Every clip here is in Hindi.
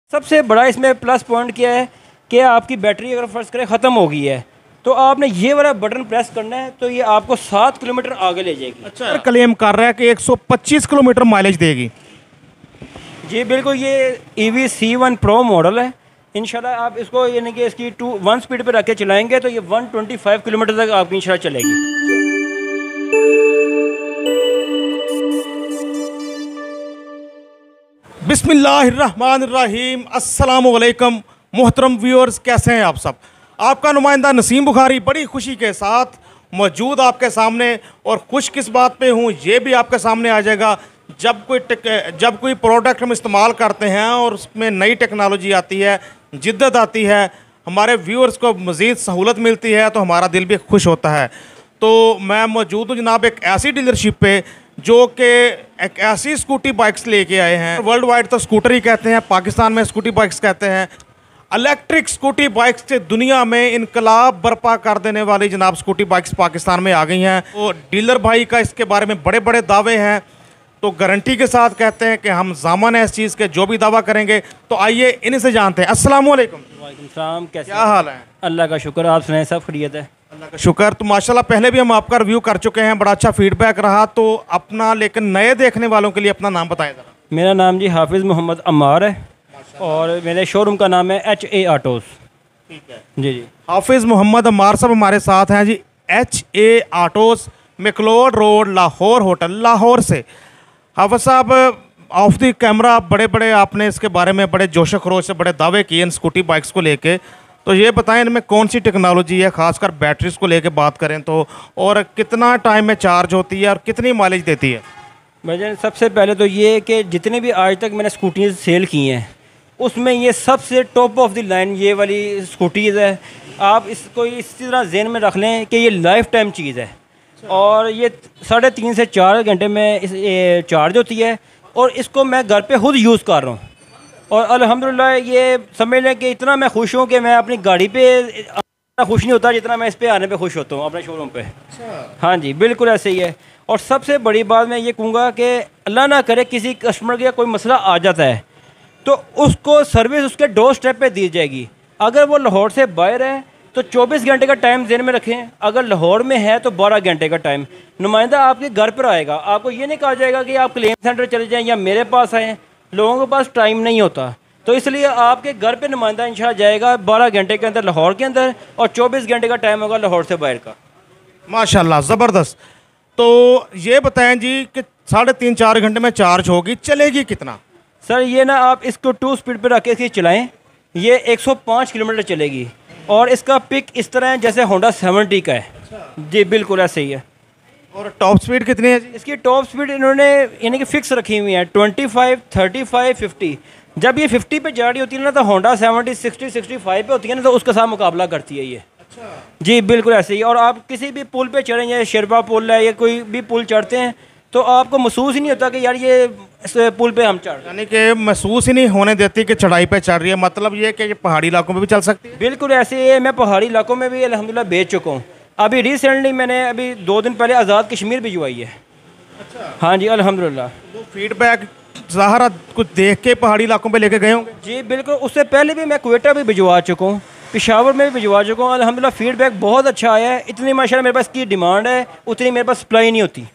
सबसे बड़ा इसमें प्लस पॉइंट क्या है कि आपकी बैटरी अगर फर्स्ट करें ख़त्म हो गई है तो आपने ये वाला बटन प्रेस करना है तो ये आपको 7 किलोमीटर आगे ले जाएगी। अच्छा, क्लेम कर रहा है कि 125 किलोमीटर माइलेज देगी। जी बिल्कुल, ये EV C1 Pro मॉडल है। इंशाल्लाह आप इसको यानी कि इसकी 1 स्पीड पे रख के चलाएंगे तो ये 125 किलोमीटर तक आपकी इंशाल्लाह चलेगी। बिस्मिल्लाहिर्रहमानिर्रहीम, अस्सलामुअलैकुम मोहतरम व्यूअर्स, कैसे हैं आप सब। आपका नुमाइंदा नसीम बुखारी बड़ी खुशी के साथ मौजूद आपके सामने, और खुश किस बात पे हूँ ये भी आपके सामने आ जाएगा। जब कोई प्रोडक्ट हम इस्तेमाल करते हैं और उसमें नई टेक्नोलॉजी आती है, जिद्दत आती है, हमारे व्यूअर्स को मज़ीद सहूलत मिलती है तो हमारा दिल भी खुश होता है। तो मैं मौजूद हूँ जनाब एक ऐसी डीलरशिप पे जो कि एक ऐसी स्कूटी बाइक्स लेके आए हैं। वर्ल्ड वाइड तो स्कूटर ही कहते हैं, पाकिस्तान में स्कूटी बाइक्स कहते हैं। इलेक्ट्रिक स्कूटी बाइक्स से दुनिया में इनकलाब बर्पा कर देने वाली जनाब स्कूटी बाइक्स पाकिस्तान में आ गई हैं। तो डीलर भाई का इसके बारे में बड़े बड़े दावे हैं, तो गारंटी के साथ कहते हैं कि हम ज़ामन है इस चीज़ के, जो भी दावा करेंगे। तो आइए इन्हीं से जानते हैं। अस्सलाम वालेकुम। वालेकुम सलाम, कैसे क्या हाल है? अल्लाह का शुक्र, आप सुनाएं, सब खैरियत है? अल्लाह का शुक्र। तो माशाल्लाह पहले भी हम आपका रिव्यू कर चुके हैं, बड़ा अच्छा फीडबैक रहा। तो अपना, लेकिन नए देखने वालों के लिए अपना नाम बताएं ज़रा। मेरा नाम जी हाफिज़ मोहम्मद अम्मार है और मेरे शोरूम का नाम है HA ऑटोज़। ठीक है जी जी, हाफिज़ मोहम्मद अम्मार साहब हमारे साथ हैं जी, HA autos, McLeod road, Lahore hotel, Lahore से। हाफिज़ साहब, ऑफ द कैमरा बड़े बड़े आपने इसके बारे में बड़े जोश खरोश से बड़े दावे किए इन स्कूटी बाइक्स को लेके। तो ये बताएं इनमें कौन सी टेक्नोलॉजी है, खासकर बैटरीज को लेके बात करें तो, और कितना टाइम में चार्ज होती है और कितनी माइलेज देती है? भाईजान सबसे पहले तो ये कि जितने भी आज तक मैंने स्कूटीज़ सेल की हैं उसमें ये सबसे टॉप ऑफ द लाइन ये वाली स्कूटीज़ है। आप इसको इस तरह ज़हन में रख लें कि ये लाइफ टाइम चीज़ है और ये 3.5 से 4 घंटे में ये चार्ज होती है और इसको मैं घर पे खुद यूज़ कर रहा हूँ और अल्हम्दुलिल्लाह ये समझ लें कि इतना मैं खुश हूँ कि मैं अपनी गाड़ी पे इतना खुश नहीं होता जितना मैं इस पे आने पे खुश होता हूँ अपने शोरूम पे। हाँ जी, बिल्कुल ऐसे ही है। और सबसे बड़ी बात मैं ये कहूँगा कि अल्लाह ना करे किसी कस्टमर का कोई मसला आ जाता है तो उसको सर्विस उसके डोर स्टेप पे दी जाएगी। अगर वो लाहौर से बाहर है तो 24 घंटे का टाइम ज़हन में रखें, अगर लाहौर में है तो 12 घंटे का टाइम नुमाइंदा आपके घर पर आएगा। आपको ये नहीं कहा जाएगा कि आप क्लेम सेंटर चले जाएं या मेरे पास आएँ, लोगों के पास टाइम नहीं होता। तो इसलिए आपके घर पे नुमाइंदा इंशाल्लाह जाएगा 12 घंटे के अंदर लाहौर के अंदर और 24 घंटे का टाइम होगा लाहौर से बाहर का। माशाल्लाह, ज़बरदस्त। तो ये बताएं जी कि 3.5-4 घंटे में चार्ज होगी, चलेगी कितना? सर ये ना आप इसको 2 स्पीड पर रख के चलाएँ, ये 105 किलोमीटर चलेगी और इसका पिक इस तरह है जैसे होंडा 70 का है। जी बिल्कुल ऐसे ही है। और टॉप स्पीड कितनी है जी? इसकी टॉप स्पीड इन्होंने यानी कि फ़िक्स रखी हुई है 25, 35, 50। जब ये 50 पे जा रही होती है ना तो होंडा 70, 60, 65 पे होती है ना तो उसके साथ मुकाबला करती है ये। अच्छा। जी बिल्कुल ऐसे ही। और आप किसी भी पुल पे चढ़ें, या शेरपा पुल है या कोई भी पुल चढ़ते हैं तो आपको महसूस ही नहीं होता कि यार ये इस पुल पे हम चढ़, यानी कि महसूस ही नहीं होने देती कि चढ़ाई पे चढ़ रही है। मतलब ये कि ये पहाड़ी इलाकों में भी चल सकती है? बिल्कुल ऐसे ही है। मैं पहाड़ी इलाकों में भी अल्हम्दुलिल्लाह बेच चुका हूँ। अभी रिसेंटली मैंने अभी 2 दिन पहले आज़ाद कश्मीर भिजवाई है। अच्छा। हाँ जी अल्हम्दुलिल्लाह। वो फीडबैक ज़ाहरा कुछ देख के पहाड़ी इलाकों पे लेके गए होंगे? जी बिल्कुल, उससे पहले भी मैं क्वेटा भी भिजवा चुका हूँ, पेशावर में भी भिजवा चुका हूँ। अल्हम्दुलिल्लाह फीडबैक बहुत अच्छा आया है। इतनी माशाल्लाह मेरे पास की डिमांड है उतनी मेरे पास सप्लाई नहीं होती।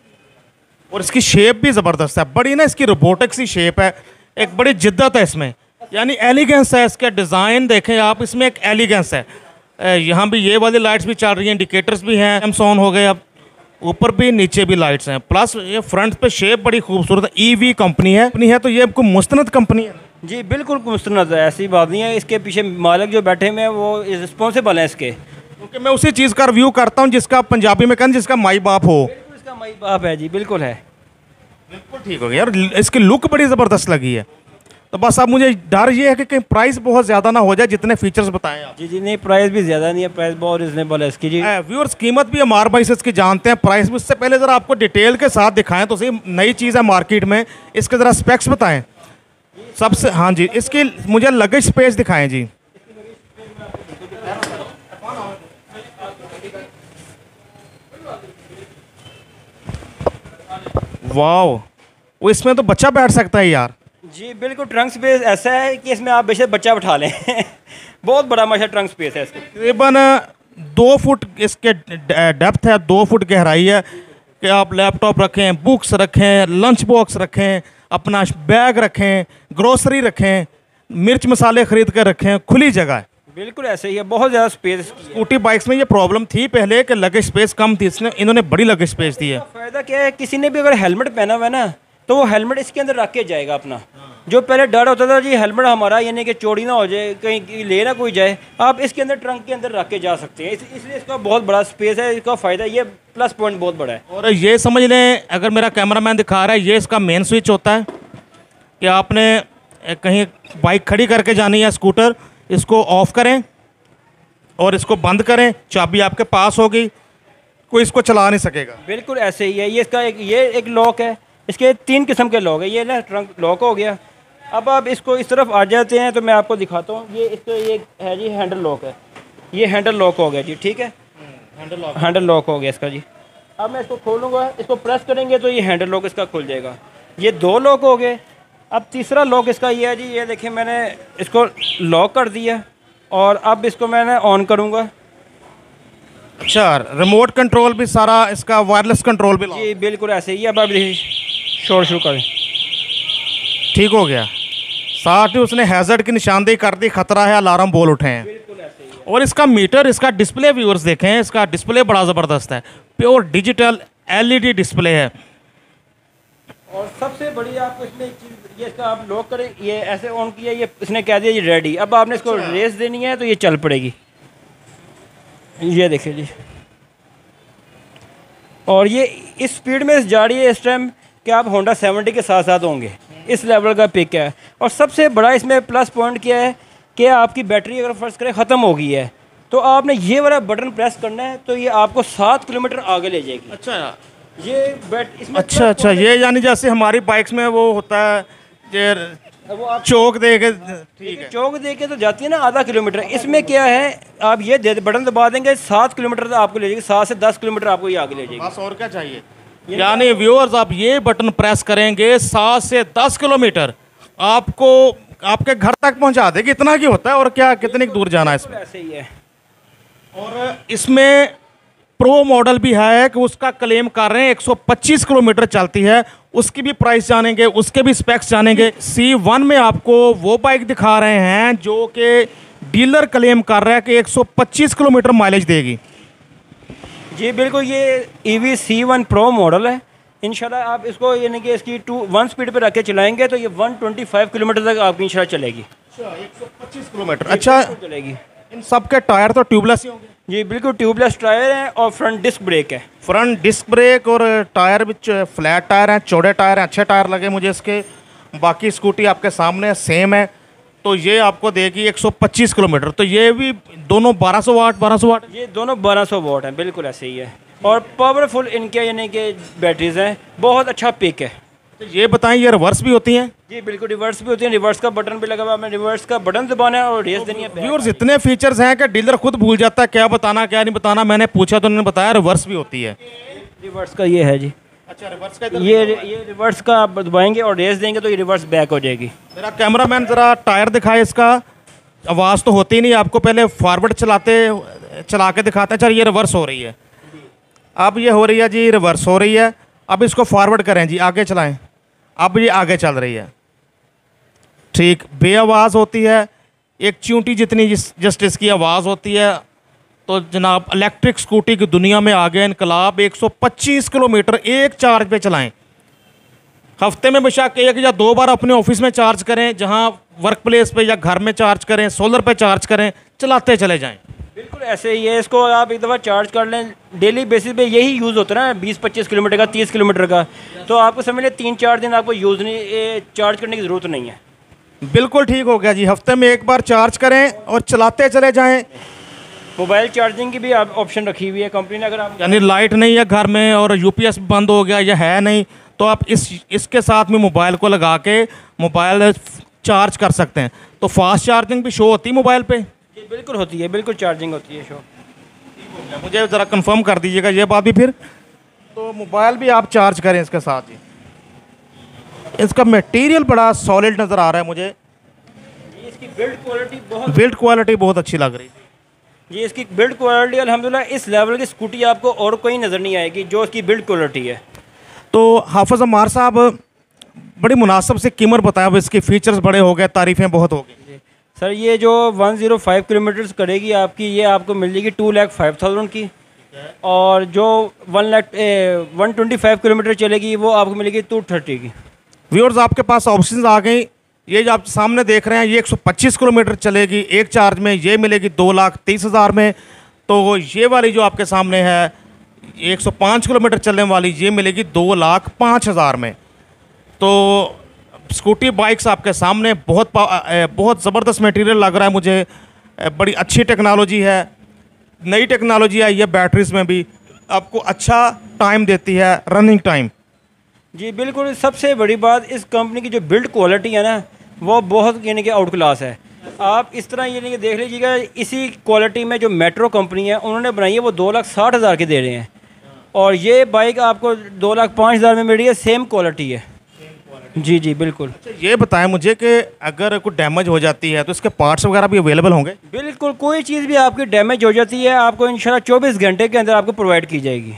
और इसकी शेप भी ज़बरदस्त है, बड़ी ना इसकी रोबोटिक सी शेप है, एक बड़ी जिद्दत है इसमें, यानी एलिगेंस है। इसका डिज़ाइन देखें आप, इसमें एक एलिगेंस है। यहाँ भी ये वाली लाइट्स भी चल रही हैं, इंडिकेटर्स भी हैं, एम्स ऑन हो गए, अब ऊपर भी नीचे भी लाइट्स हैं। प्लस ये फ्रंट पे शेप बड़ी खूबसूरत है। EV कंपनी है तो ये आपको मुस्तनद कंपनी है? जी बिल्कुल मुस्तनद है, ऐसी बात नहीं है। इसके पीछे मालिक जो बैठे हुए हैं वो रिस्पॉन्सिबल हैं इसके। क्योंकि मैं उसी चीज़ का रिव्यू करता हूँ जिसका पंजाबी में कहना जिसका माई बाप हो। इसका माई बाप है जी, बिल्कुल है। बिल्कुल ठीक हो गया यार, इसकी लुक बड़ी ज़बरदस्त लगी है। तो बस अब मुझे डर ये है कि कहीं प्राइस बहुत ज़्यादा ना हो जाए जितने फीचर्स बताएं आप। जी जी नहीं, प्राइस भी ज़्यादा नहीं है, प्राइस बहुत रिजनेबल है इसकी जी। व्यूअर्स कीमत भी हमारे भाई से इसकी जानते हैं, प्राइस भी। उससे पहले ज़रा आपको डिटेल के साथ दिखाएं तो सही, नई चीज़ है मार्केट में, इसके ज़रा स्पेक्स बताएं सबसे। हाँ जी, इसकी मुझे लगेज स्पेस दिखाएं जी। वाह, वो इसमें तो बच्चा बैठ सकता है यार। जी बिल्कुल, ट्रंक स्पेस ऐसा है कि इसमें आप बेशक बच्चा बैठा लें बहुत बड़ा माशा ट्रंक स्पेस है इसका। तकरीबन 2 फुट इसके डेप्थ है, 2 फुट गहराई है कि आप लैपटॉप रखें, बुक्स रखें, लंच बॉक्स रखें, अपना बैग रखें, ग्रोसरी रखें, मिर्च मसाले खरीद कर रखें, खुली जगह है। बिल्कुल ऐसे ही है, बहुत ज़्यादा स्पेस। स्कूटी बाइक्स में ये प्रॉब्लम थी पहले कि लगेज स्पेस कम थी, इसने इन्होंने बड़ी लगेज स्पेस दी है। फ़ायदा क्या है, किसी ने भी अगर हेलमेट पहना हुआ है ना तो वो हेलमेट इसके अंदर रख के जाएगा अपना। जो पहले डर होता था जी हेलमेट हमारा यानी कि चोरी ना हो जाए, कहीं ले ना कोई जाए, आप इसके अंदर ट्रंक के अंदर रख के जा सकते हैं। इसलिए इसका बहुत बड़ा स्पेस है, इसका फ़ायदा ये प्लस पॉइंट बहुत बड़ा है। और ये समझ लें, अगर मेरा कैमरामैन दिखा रहा है, ये इसका मेन स्विच होता है कि आपने कहीं बाइक खड़ी करके जानी है, स्कूटर, इसको ऑफ करें और इसको बंद करें, चाबी आपके पास होगी, कोई इसको चला नहीं सकेगा। बिल्कुल ऐसे ही है। ये इसका एक लॉक है, इसके 3 किस्म के लॉक है। ये ना ट्रंक लॉक हो गया। अब आप इसको इस तरफ आ जाते हैं तो मैं आपको दिखाता हूँ। ये इसका ये है जी हैंडल लॉक है, ये हैंडल लॉक हो गया जी, ठीक है, हैंडल लॉक हो गया इसका जी। अब मैं इसको खोलूँगा, इसको प्रेस करेंगे तो ये हैंडल लॉक इसका खुल जाएगा। ये 2 लॉक हो गए। अब तीसरा लॉक इसका ये है जी, ये देखिए मैंने इसको लॉक कर दिया और अब इसको मैंने ऑन करूँगा। अच्छा, रिमोट कंट्रोल भी सारा इसका, वायरलेस कंट्रोल भी जी बिल्कुल ऐसे ही। अब आप शोर शुरू करें, ठीक हो गया। साथ ही उसने हैजर्ड की निशानदेही कर दी, खतरा है, अलार्म बोल उठे हैं। और इसका मीटर, इसका डिस्प्ले व्यूअर्स देखें, इसका डिस्प्ले बड़ा ज़बरदस्त है, प्योर डिजिटल एलईडी डिस्प्ले है। और सबसे बड़ी आपको इसमें एक चीज़, ये इसका आप लॉक करें, ये ऐसे ऑन किया, ये इसने कह दिया ये रेडी। अब आपने इसको रेस देनी है तो ये चल पड़ेगी, ये देखिए जी। और ये इस स्पीड में जा रही है इस टाइम कि आप होंडा 70 के साथ साथ होंगे, इस लेवल का पिक है। और सबसे बड़ा इसमें प्लस पॉइंट क्या है कि आपकी बैटरी अगर फर्स्ट करें ख़त्म हो गई है तो आपने ये वाला बटन प्रेस करना है तो ये आपको 7 किलोमीटर आगे ले जाएगी। अच्छा, ये इसमें अच्छा, ये यानी जैसे हमारी बाइक्स में वो होता है ये वो आप चौक दे के, ठीक है, चौक दे के तो जाती है ना आधा किलोमीटर। इसमें क्या है, आप ये बटन दबा देंगे 7 किलोमीटर तो आपको ले जाएगी, 7 से 10 किलोमीटर आपको ये आगे ले जाएगी। बस और क्या चाहिए। यानी व्यूअर्स, आप ये बटन प्रेस करेंगे 7 से 10 किलोमीटर आपको आपके घर तक पहुंचा देगी। इतना की होता है, और क्या, कितनी दूर जाना है इसमें। ऐसे ही है। और इसमें प्रो मॉडल भी है कि उसका क्लेम कर रहे हैं 125 किलोमीटर चलती है, उसकी भी प्राइस जानेंगे, उसके भी स्पेक्स जानेंगे। C1 में आपको वो बाइक दिखा रहे हैं जो कि डीलर क्लेम कर रहा है कि 125 किलोमीटर माइलेज देगी। जी बिल्कुल, ये EV C1 प्रो मॉडल है। इंशाल्लाह आप इसको यानी कि इसकी 1 स्पीड पे रख के चलाएंगे तो ये 125 किलोमीटर तक आपकी इंशाल्लाह चलेगी। अच्छा, 125 किलोमीटर। अच्छा, चलेगी। इन सब के टायर तो ट्यूबलेस ही होंगे? जी बिल्कुल, ट्यूबलेस टायर हैं और फ्रंट डिस्क ब्रेक है। फ्रंट डिस्क ब्रेक और टायर भी फ्लैट टायर हैं, चौड़े टायर हैं, अच्छे टायर लगे मुझे इसके। बाकी स्कूटी आपके सामने सेम है। तो ये आपको देगी 125 किलोमीटर। तो ये भी दोनों 1200 वाट, ये दोनों 1200 वाट हैं, बिल्कुल ऐसे ही है। और पावरफुल इनके यानी कि बैटरीज हैं, बहुत अच्छा पिक है। तो ये बताएं, ये रिवर्स भी होती हैं? जी बिल्कुल, रिवर्स भी होती है। रिवर्स का बटन भी लगा हुआ है, हमें रिवर्स का बटन दबाना है और रेस देनी है। व्यूअर्स, इतने फीचर्स हैं कि डीलर खुद भूल जाता है क्या बताना क्या नहीं बताना। मैंने पूछा तो उन्होंने बताया रिवर्स भी होती है। रिवर्स का ये है जी। अच्छा, रिवर्स का ये रिवर्स का आप दबाएंगे और रेस देंगे तो ये रिवर्स बैक हो जाएगी। मेरा कैमरामैन ज़रा टायर दिखाए इसका। आवाज़ तो होती नहीं, आपको पहले फॉरवर्ड चला के दिखाते हैं। चल, ये रिवर्स हो रही है, अब ये हो रही है जी, रिवर्स हो रही है। अब इसको फॉरवर्ड करें जी, आगे चलाएं। अब ये आगे चल रही है, ठीक। बेआवाज़ होती है, एक चींटी जितनी जस्ट इसकी आवाज़ होती है। तो जनाब, इलेक्ट्रिक स्कूटी की दुनिया में आ गया इनकलाब। 125 किलोमीटर एक चार्ज पे चलाएं। हफ्ते में बेशक 1 या 2 बार अपने ऑफिस में चार्ज करें, जहां वर्क प्लेस पे या घर में चार्ज करें, सोलर पे चार्ज करें, चलाते चले जाएं। बिल्कुल ऐसे ही है। इसको आप एक दफ़ा चार्ज कर लें, डेली बेसिस पे यही यूज़ होता है ना, 20-25 किलोमीटर का, 30 किलोमीटर का। तो आपको समझ लें 3-4 दिन आपको यूज़ नहीं, चार्ज करने की ज़रूरत नहीं है। बिल्कुल ठीक हो गया जी। हफ्ते में 1 बार चार्ज करें और चलाते चले जाएं। मोबाइल चार्जिंग की भी आप ऑप्शन रखी हुई है कंपनी ने। अगर आप यानी लाइट नहीं है घर में और यूपीएस बंद हो गया या है नहीं, तो आप इसके साथ में मोबाइल को लगा के मोबाइल चार्ज कर सकते हैं। तो फास्ट चार्जिंग भी शो होती है मोबाइल पे? जी बिल्कुल होती है, बिल्कुल चार्जिंग होती है शो। मुझे ज़रा कंफर्म कर दीजिएगा ये बात भी फिर। तो मोबाइल भी आप चार्ज करें इसके साथ ही। इसका मटेरियल बड़ा सॉलिड नज़र आ रहा है मुझे। ये इसकी बिल्ड क्वालिटी बहुत अच्छी लग रही है। ये इसकी बिल्ड क्वालिटी अल्हम्दुलिल्लाह इस लेवल की स्कूटी आपको और कोई नज़र नहीं आएगी जो इसकी बिल्ड क्वालिटी है। तो हाफिज़ अम्मार साहब बड़ी मुनासिब से कीमत बताया, अब इसके फीचर्स बड़े हो गए, तारीफ़ें बहुत हो गई। सर ये जो 105 किलोमीटर्स करेगी आपकी, ये आपको मिल जाएगी 2,05,000 की, और जो 125 किलोमीटर चलेगी वो आपको मिलेगी 230 की। व्यूअर्स आपके पास ऑप्शंस आ गई। ये जो आप सामने देख रहे हैं ये 125 किलोमीटर चलेगी एक चार्ज में, ये मिलेगी 2,30,000 में। तो ये वाली जो आपके सामने है 105 किलोमीटर चलने वाली, ये मिलेगी 2,05,000 में। तो स्कूटी बाइक्स आपके सामने बहुत ज़बरदस्त मटेरियल लग रहा है मुझे, बड़ी अच्छी टेक्नोलॉजी है, नई टेक्नोलॉजी आई है, बैटरीज में भी आपको अच्छा टाइम देती है, रनिंग टाइम। जी बिल्कुल, सबसे बड़ी बात इस कंपनी की जो बिल्ड क्वालिटी है ना वो बहुत यानी कि आउट क्लास है। आप इस तरह यानी कि देख लीजिएगा, इसी क्वालिटी में जो मेट्रो कंपनी है उन्होंने बनाई है वो 2,60,000 की दे रहे हैं, और ये बाइक आपको 2,05,000 में मिल रही है, सेम क्वालिटी है। जी जी बिल्कुल। अच्छा ये बताएं मुझे कि अगर कोई डैमेज हो जाती है तो इसके पार्ट्स वगैरह भी अवेलेबल होंगे? बिल्कुल, कोई चीज़ भी आपकी डैमेज हो जाती है आपको इंशाल्लाह 24 घंटे के अंदर आपको प्रोवाइड की जाएगी।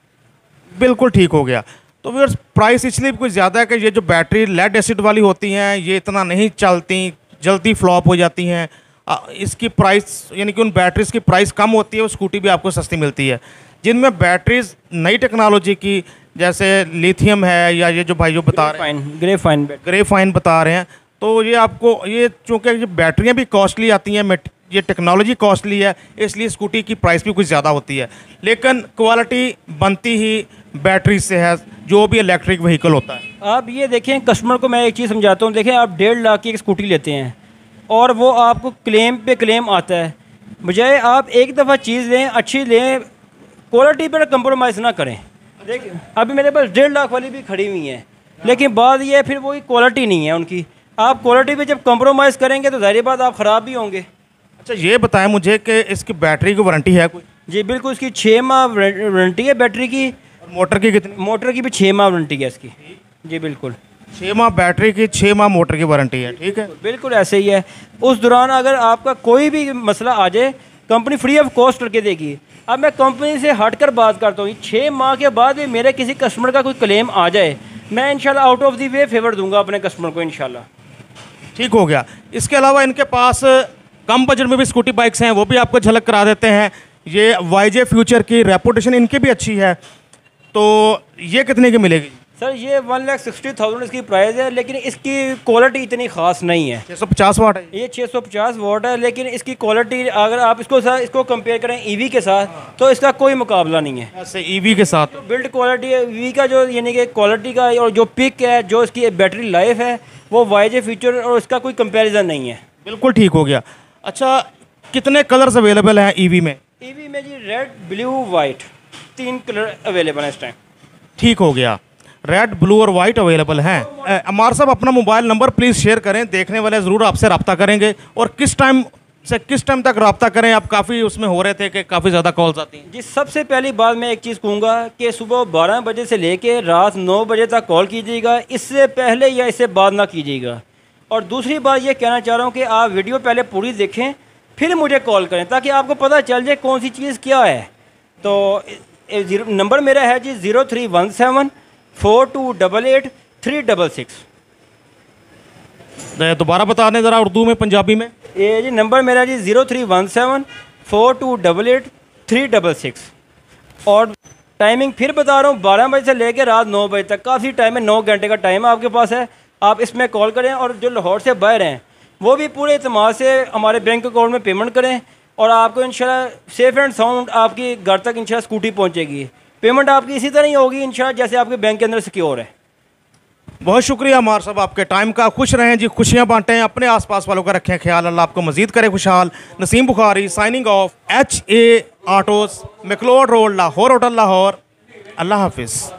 बिल्कुल ठीक हो गया। तो व्यूअर्स प्राइस इसलिए भी कुछ ज़्यादा है कि ये जो बैटरी लेड एसिड वाली होती हैं ये इतना नहीं चलती, जल्दी फ्लॉप हो जाती हैं। इसकी प्राइस यानी कि उन बैटरीज़ की प्राइस कम होती है, वो स्कूटी भी आपको सस्ती मिलती है। जिनमें बैटरीज़ नई टेक्नोलॉजी की जैसे लिथियम है, या ये जो भाई जो बता रहे हैं ग्रेफाइन बता रहे हैं, तो ये आपको ये चूँकि ये बैटरियाँ भी कॉस्टली आती हैं, ये टेक्नोलॉजी कॉस्टली है, इसलिए स्कूटी की प्राइस भी कुछ ज़्यादा होती है, लेकिन क्वालिटी बनती ही बैटरी से है जो भी इलेक्ट्रिक व्हीकल होता है। आप ये देखें, कस्टमर को मैं एक चीज़ समझाता हूँ, देखें आप 1.5 लाख की एक स्कूटी लेते हैं और वो आपको क्लेम पे क्लेम आता है, बजाय आप एक दफ़ा चीज़ लें, अच्छी लें, क्वालिटी पर कंप्रोमाइज़ ना करें। देखिए अभी मेरे पास 1.5 लाख वाली भी खड़ी हुई हैं, लेकिन बात ये है फिर वही क्वालिटी नहीं है उनकी। आप क्वालिटी पे जब कंप्रोमाइज़ करेंगे तो ज़ाहिर बात आप ख़राब भी होंगे। अच्छा ये बताएं मुझे कि इसकी बैटरी की वारंटी है कोई? जी बिल्कुल, इसकी 6 माह वारंटी है बैटरी की। और मोटर की कितनी? मोटर की भी 6 माह वारंटी है इसकी। जी बिल्कुल, 6 माह बैटरी की, 6 माह मोटर की वारंटी है। ठीक है, बिल्कुल ऐसे ही है। उस दौरान अगर आपका कोई भी मसला आ जाए कंपनी फ्री ऑफ कॉस्ट करके देगी। अब मैं कंपनी से हटकर बात करता हूँ, 6 माह के बाद भी मेरे किसी कस्टमर का कोई क्लेम आ जाए, मैं इंशाल्लाह out of the way favour दूंगा अपने कस्टमर को इंशाल्लाह। ठीक हो गया। इसके अलावा इनके पास कम बजट में भी स्कूटी बाइक्स हैं, वो भी आपको झलक करा देते हैं। ये YJ फ्यूचर की रेपुटेशन इनकी भी अच्छी है, तो ये कितने की मिलेगी? सर ये 1,60,000 इसकी प्राइस है, लेकिन इसकी क्वालिटी इतनी ख़ास नहीं है। 650 वाट है ये 650 वाट है, लेकिन इसकी क्वालिटी अगर आप इसको कंपेयर करें EV के साथ तो इसका कोई मुकाबला नहीं है। ऐसे EV के साथ तो बिल्ड क्वालिटी है EV का, जो यानी कि क्वालिटी का और जो पिक है, जो इसकी बैटरी लाइफ है, वो YJ फ्यूचर और इसका कोई कंपेरिजन नहीं है। बिल्कुल ठीक हो गया। अच्छा कितने कलर्स अवेलेबल हैं EV में? EV में जी red, blue, white 3 colour available है इस टाइम। ठीक हो गया, रेड, ब्लू और वाइट अवेलेबल हैं। अमार साहब अपना मोबाइल नंबर प्लीज़ शेयर करें, देखने वाले ज़रूर आपसे रब्ता करेंगे। और किस टाइम से किस टाइम तक रब्ता करें? आप काफ़ी उसमें हो रहे थे कि काफ़ी ज़्यादा कॉल्स आती हैं। जी सबसे पहली बात मैं एक चीज़ कहूँगा कि सुबह 12 बजे से लेके रात 9 बजे तक कॉल कीजिएगा, इससे पहले या इससे बाद ना कीजिएगा। और दूसरी बात ये कहना चाह रहा हूँ कि आप वीडियो पहले पूरी देखें फिर मुझे कॉल करें, ताकि आपको पता चल जाए कौन सी चीज़ क्या है। तो नंबर मेरा है जी 0317 4288 366। दोबारा बता दें ज़रा उर्दू में, पंजाबी में। ये जी नंबर मेरा जी 0317 4288 366। और टाइमिंग फिर बता रहा हूँ, 12 बजे से लेकर रात 9 बजे तक, काफ़ी टाइम है, 9 घंटे का टाइम आपके पास है। आप इसमें कॉल करें, और जो लाहौर से बाहर हैं वो भी पूरे इत्मीनान से हमारे बैंक अकाउंट में पेमेंट करें, और आपको इंशाल्लाह सेफ़ एंड साउंड आपकी घर तक इंशाल्लाह स्कूटी पहुंचेगी। पेमेंट आपकी इसी तरह ही होगी इंशाल्लाह जैसे आपके बैंक के अंदर सिक्योर है। बहुत शुक्रिया अमार साहब आपके टाइम का। खुश रहें जी, खुशियाँ बांटें, अपने आसपास वालों का रखें ख्याल। अल्लाह आपको मज़ीद करे खुशहाल। Naseem Bukhari signing off, HA autos, McLeod road, Lahore hotel, Lahore. अल्लाह हाफिज़।